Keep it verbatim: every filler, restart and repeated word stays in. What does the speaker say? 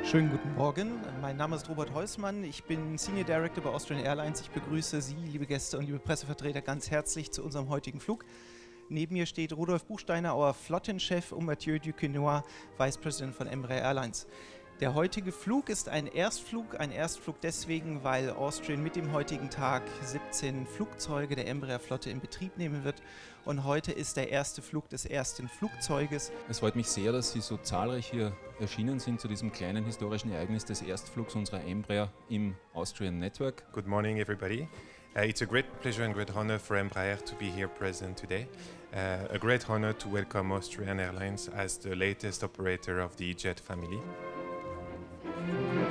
Schönen guten Morgen, mein Name ist Robert Heusmann, ich bin Senior Director bei Austrian Airlines. Ich begrüße Sie, liebe Gäste und liebe Pressevertreter, ganz herzlich zu unserem heutigen Flug. Neben mir steht Rudolf Buchsteiner, our Flottenchef, und Mathieu Duquesnoy, Vice President von Embraer Airlines. Der heutige Flug ist ein Erstflug, ein Erstflug deswegen, weil Austrian mit dem heutigen Tag siebzehn Flugzeuge der Embraer-Flotte in Betrieb nehmen wird. Und heute ist der erste Flug des ersten Flugzeuges. Es freut mich sehr, dass Sie so zahlreich hier erschienen sind zu diesem kleinen historischen Ereignis des Erstflugs unserer Embraer im Austrian Network. Good morning, everybody. Uh, it's a great pleasure and great honor for Embraer to be here present today. Uh, a great honor to welcome Austrian Airlines as the latest operator of the jet family. Thank you.